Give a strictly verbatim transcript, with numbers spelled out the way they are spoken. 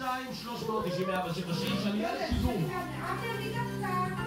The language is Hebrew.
שתיים שלוש מאות תשעים וארבע שבע שש, עלייה לקידום.